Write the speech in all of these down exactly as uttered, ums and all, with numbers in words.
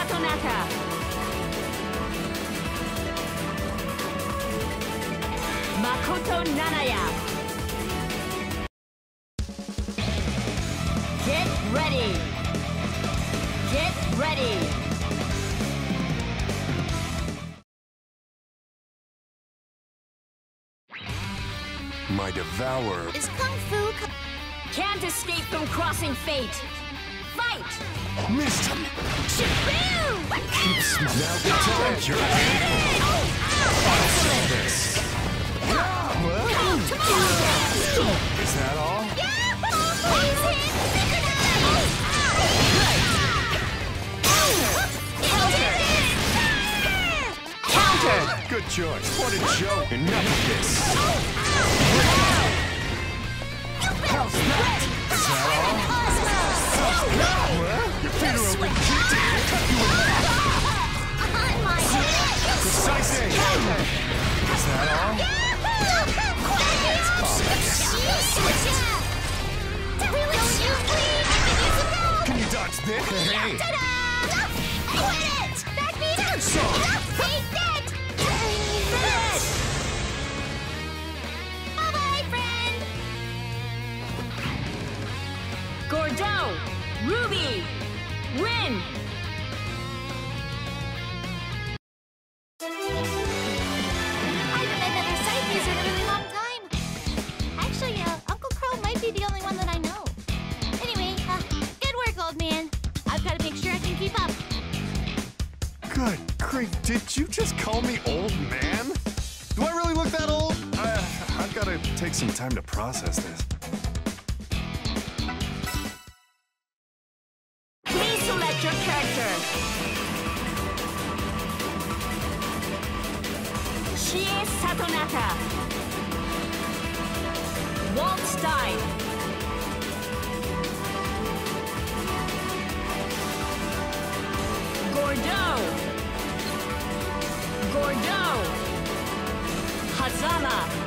Satonaka. Makoto Nanaya. Get ready. Get ready. My devourer Is Kung Fu... Can't escape from crossing fate. Fight! missed him. Shaboom! Keep smart. Now get to it. You're Excellent! this. Is that all? He's hit! Counter! Good choice. What a joke. Enough of this. How's that? Is that all? Your feet are open. Cut you in half. On my head! Precise aim. Is that all? Can you dodge this? Hey. Quit it! Back me down! So. Take that! Finish! Bye-bye, friend! Gordeau! Ruby! Win! I haven't had another side user in a really long time. Actually, uh, Uncle Crow might be the only one that I know. Anyway, uh, good work, old man. I've got to make sure I can keep up. Good grief, did you just call me old man? Do I really look that old? Uh, I've got to take some time to process this. Please select your character. Chie Satonaka. Walt Stein. Gordeau. Gordeau. Hazama.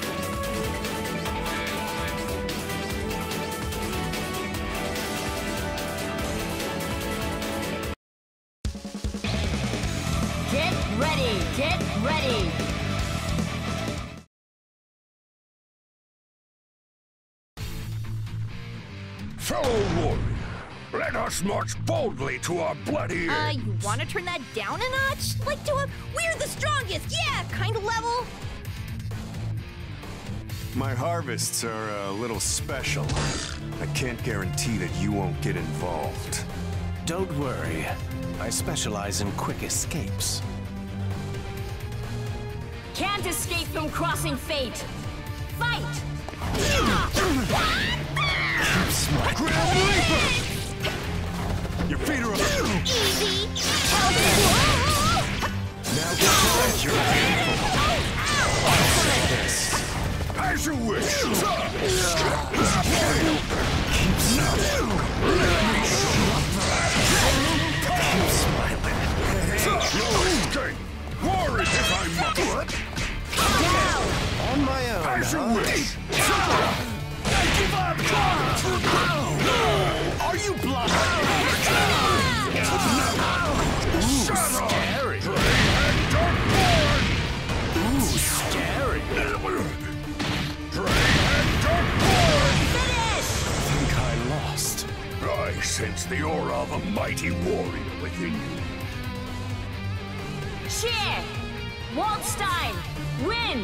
Get ready. Get ready. Fellow warrior, let us march boldly to our bloody Uh, end. you want to turn that down a notch? Like to a we're the strongest, yeah, kind of level? My harvests are a little special. I can't guarantee that you won't get involved. Don't worry. I specialize in quick escapes. Can't escape from crossing fate. Fight! Grim Reaper! Your feet are up. Easy! Now get to it. You're this. As you wish. Keep smiling. Keep smiling. No escape. War is if I must. On my own, As you huh? wish. Give up! Are you blind? Ooh, scary. Ooh, scary. Think I lost. I sense the aura of a mighty warrior within you. Cheer! Walt Stein! Win!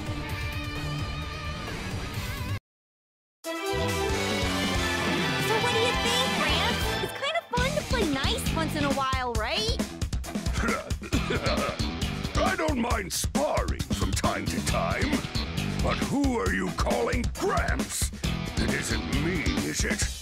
So what do you think, Grant? It's kind of fun to play nice once in a while, right? I don't mind sparring from time to time, but who are you calling Gramps? It isn't me, is it?